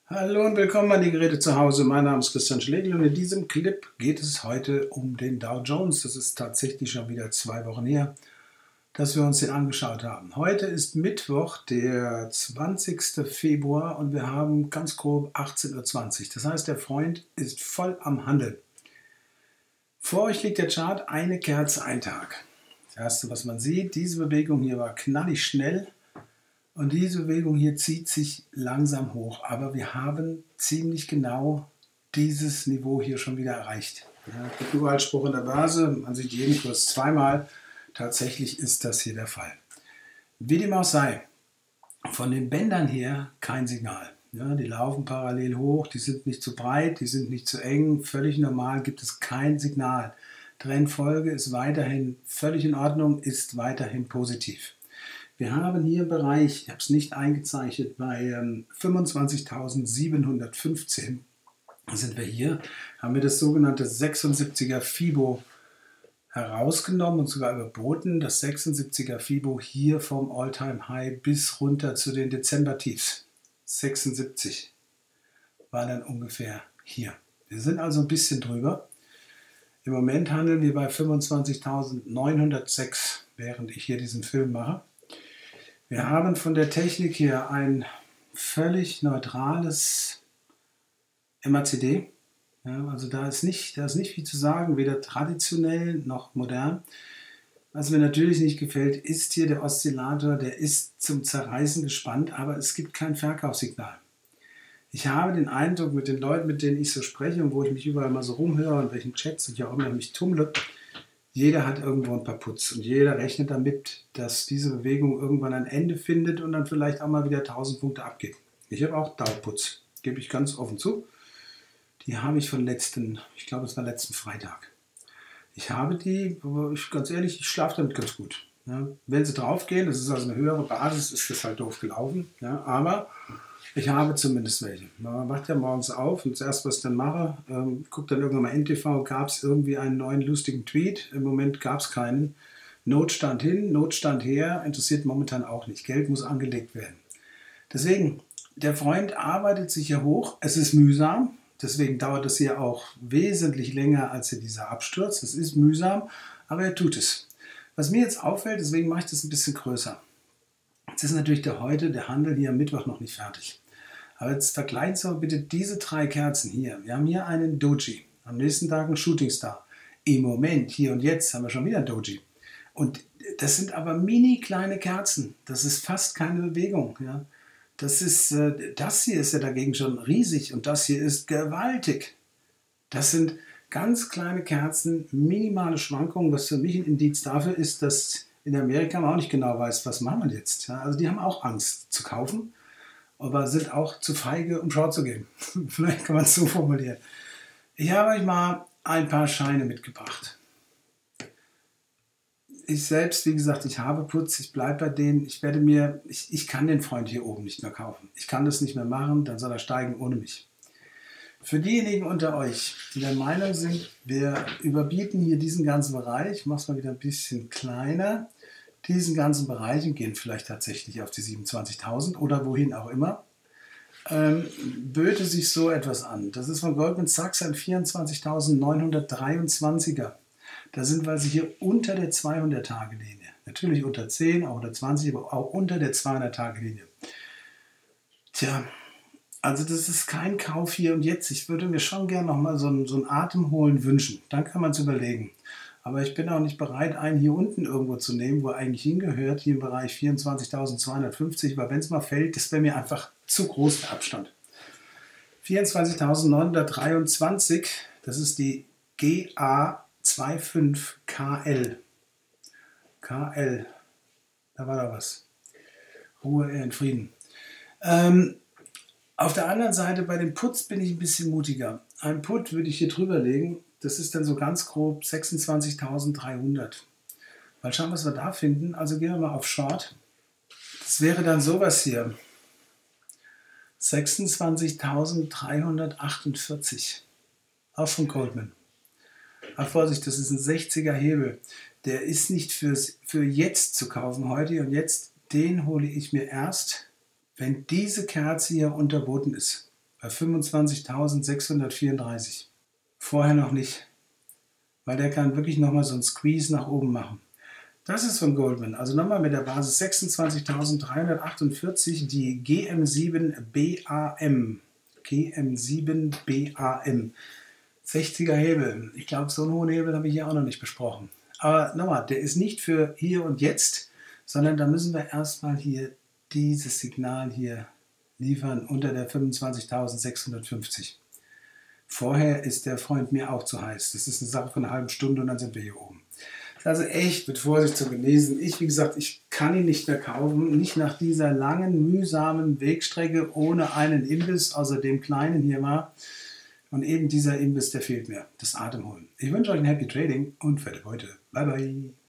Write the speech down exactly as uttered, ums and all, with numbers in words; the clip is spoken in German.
Hallo und willkommen an die Geräte zu Hause. Mein Name ist Christian Schlegel und in diesem Clip geht es heute um den Dow Jones. Das ist tatsächlich schon wieder zwei Wochen her, dass wir uns den angeschaut haben. Heute ist Mittwoch, der zwanzigste Februar und wir haben ganz grob achtzehn Uhr zwanzig. Das heißt, der Freund ist voll am Handeln. Vor euch liegt der Chart, eine Kerze, ein Tag. Das erste, was man sieht, diese Bewegung hier war knallig schnell. Und diese Bewegung hier zieht sich langsam hoch, aber wir haben ziemlich genau dieses Niveau hier schon wieder erreicht. Ja, es gibt überall Spruch in der Börse, man sieht jeden Kurs zweimal. Tatsächlich ist das hier der Fall. Wie dem auch sei, von den Bändern her kein Signal. Ja, die laufen parallel hoch, die sind nicht zu breit, die sind nicht zu eng, völlig normal, gibt es kein Signal. Trendfolge ist weiterhin völlig in Ordnung, ist weiterhin positiv. Wir haben hier im Bereich, ich habe es nicht eingezeichnet, bei ähm, fünfundzwanzigtausendsiebenhundertfünfzehn sind wir hier, haben wir das sogenannte sechsundsiebziger Fibo herausgenommen und sogar überboten. Das sechsundsiebziger Fibo hier vom All-Time High bis runter zu den Dezember-Tiefs. sechsundsiebzig war dann ungefähr hier. Wir sind also ein bisschen drüber. Im Moment handeln wir bei fünfundzwanzigtausendneunhundertsechs, während ich hier diesen Film mache. Wir haben von der Technik her ein völlig neutrales M A C D. Ja, also da ist, nicht, da ist nicht viel zu sagen, weder traditionell noch modern. Was mir natürlich nicht gefällt, ist hier der Oszillator, der ist zum Zerreißen gespannt, aber es gibt kein Verkaufssignal. Ich habe den Eindruck, mit den Leuten, mit denen ich so spreche und wo ich mich überall mal so rumhöre, in welchen Chats und ich auch immer mich tummle, jeder hat irgendwo ein paar Putz und jeder rechnet damit, dass diese Bewegung irgendwann ein Ende findet und dann vielleicht auch mal wieder tausend Punkte abgeht. Ich habe auch Dauerputz, gebe ich ganz offen zu. Die habe ich von letzten, ich glaube es war letzten Freitag. Ich habe die, ich, ganz ehrlich, ich schlafe damit ganz gut. Ja, wenn sie draufgehen, das ist also eine höhere Basis, ist das halt doof gelaufen. Ja, aber ich habe zumindest welche. Man wacht ja morgens auf und das erste, was ich dann mache, ähm, gucke dann irgendwann mal N T V, gab es irgendwie einen neuen lustigen Tweet. Im Moment gab es keinen. Notstand hin, Notstand her, interessiert momentan auch nicht. Geld muss angelegt werden. Deswegen, der Freund arbeitet sich hier hoch. Es ist mühsam. Deswegen dauert es hier auch wesentlich länger als hier dieser Absturz. Es ist mühsam, aber er tut es. Was mir jetzt auffällt, deswegen mache ich das ein bisschen größer. Jetzt ist natürlich der heute, der Handel hier am Mittwoch noch nicht fertig. Aber jetzt vergleicht so bitte diese drei Kerzen hier. Wir haben hier einen Doji, am nächsten Tag einen Shooting Star. Im Moment, hier und jetzt, haben wir schon wieder einen Doji. Und das sind aber mini kleine Kerzen. Das ist fast keine Bewegung. Ja. Das, ist, äh, das hier ist ja dagegen schon riesig und das hier ist gewaltig. Das sind ganz kleine Kerzen, minimale Schwankungen, was für mich ein Indiz dafür ist, dass in Amerika man auch nicht genau weiß, was machen wir jetzt. Ja, also die haben auch Angst zu kaufen, aber sind auch zu feige, um Short zu gehen. Vielleicht kann man es so formulieren. Ich habe euch mal ein paar Scheine mitgebracht. Ich selbst, wie gesagt, ich habe Putz, ich bleibe bei denen, ich werde mir, ich, ich kann den Freund hier oben nicht mehr kaufen. Ich kann das nicht mehr machen, dann soll er steigen ohne mich. Für diejenigen unter euch, die der Meinung sind, wir überbieten hier diesen ganzen Bereich, ich mache es mal wieder ein bisschen kleiner, diesen ganzen Bereich und gehen vielleicht tatsächlich auf die siebenundzwanzigtausend oder wohin auch immer, ähm, böte sich so etwas an. Das ist von Goldman Sachs ein vierundzwanzigtausendneunhundertdreiundzwanziger. Da sind wir also hier unter der zweihundert-Tage-Linie. Natürlich unter zehn, auch unter zwanzig, aber auch unter der zweihundert-Tage-Linie. Tja, also das ist kein Kauf hier und jetzt. Ich würde mir schon gerne nochmal so ein, so ein Atemholen wünschen. Dann kann man es überlegen. Aber ich bin auch nicht bereit, einen hier unten irgendwo zu nehmen, wo er eigentlich hingehört, hier im Bereich vierundzwanzigtausendzweihundertfünfzig, weil wenn es mal fällt, das wäre mir einfach zu groß der Abstand. vierundzwanzigtausendneunhundertdreiundzwanzig, das ist die G A fünfundzwanzig K L. K L, da war da was. Ruhe in Frieden. Ähm, auf der anderen Seite, bei dem Putz bin ich ein bisschen mutiger. Ein Put würde ich hier drüber legen, das ist dann so ganz grob sechsundzwanzigtausenddreihundert. Mal schauen, was wir da finden. Also gehen wir mal auf Short. Das wäre dann sowas hier. sechsundzwanzigtausenddreihundertachtundvierzig. Auch von Goldman. Aber Vorsicht, das ist ein sechziger Hebel. Der ist nicht fürs, für jetzt zu kaufen, heute und jetzt. Den hole ich mir erst, wenn diese Kerze hier unterboten ist. bei fünfundzwanzigtausendsechshundertvierunddreißig. Vorher noch nicht, weil der kann wirklich nochmal so einen Squeeze nach oben machen. Das ist von Goldman, also nochmal mit der Basis sechsundzwanzigtausenddreihundertachtundvierzig, die G M sieben B A M. G M sieben B A M. sechziger Hebel. Ich glaube, so einen hohen Hebel habe ich hier auch noch nicht besprochen. Aber nochmal, der ist nicht für hier und jetzt, sondern da müssen wir erstmal hier dieses Signal hier liefern unter der fünfundzwanzigtausendsechshundertfünfzig. Vorher ist der Freund mir auch zu heiß. Das ist eine Sache von einer halben Stunde und dann sind wir hier oben. Also echt mit Vorsicht zu genießen. Ich, wie gesagt, ich kann ihn nicht mehr kaufen. Nicht nach dieser langen, mühsamen Wegstrecke ohne einen Imbiss, außer dem kleinen hier mal. Und eben dieser Imbiss, der fehlt mir. Das Atemholen. Ich wünsche euch ein Happy Trading und fette Beute. Bye, bye.